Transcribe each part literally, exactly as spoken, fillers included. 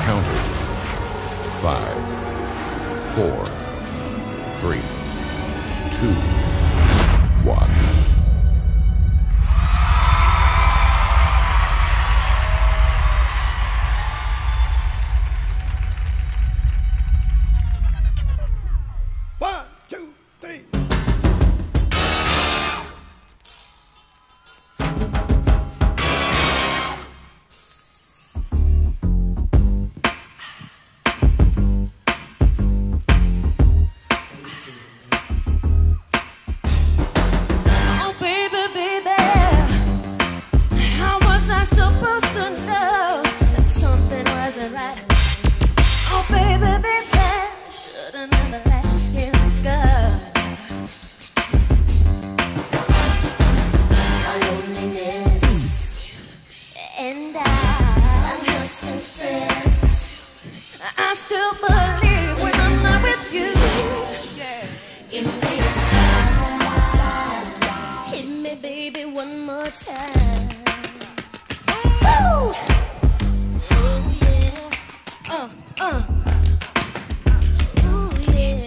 counted. Five, four, three, two, one. One, two, three. Oh, baby, baby, how was I supposed to know that something wasn't right? Oh, baby, baby, should've never let him go. My loneliness, and I, I must confess, I still believe when I'm not with you. Give me a sign, hit me, baby, one more time. Woo! Oh yeah, uh, uh. Ooh, yeah.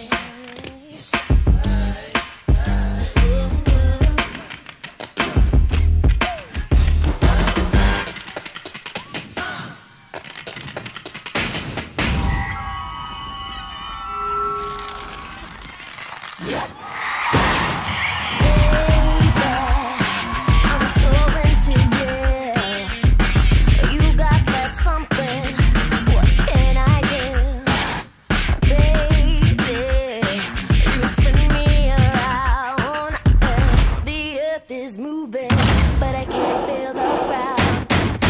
I'm so into you. You got that something. What can I do? Baby, you spin me around. The earth is moving, but I can't feel the ground.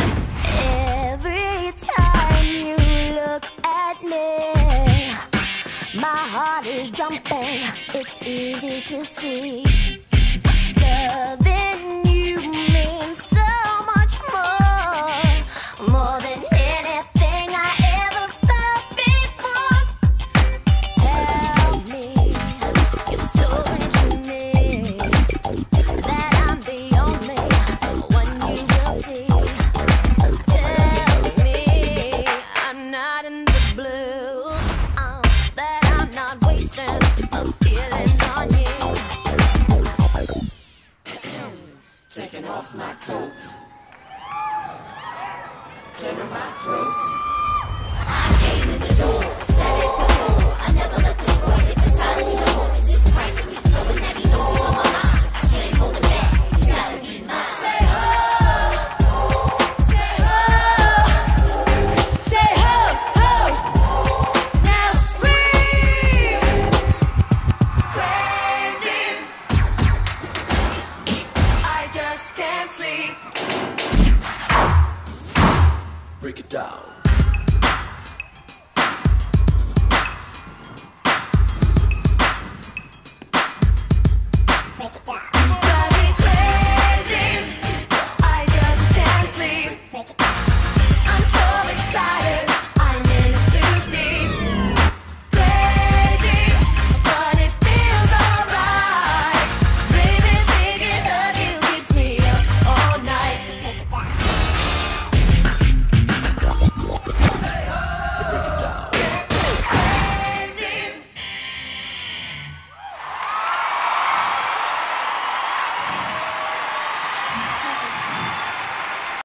Every time you look at me, my heart is jumping. It's easy to see. Loving you means so much more, more than anything I ever felt before. Help me, you're so into me that I'm the only one you will see. Tell me I'm not in the blue, uh, that I'm not wasting my feelings on you. Taking off my coat, clearing my throat. I came in the door, said it before. I never let this boy hypnotize me no more. 'Cause it's frightening me, knowing that he knows it's on my mind. I can't hold it back, he's gotta be mine. Say ho, say ho, say ho, ho. Now scream, crazy. I just can't sleep. Break it down.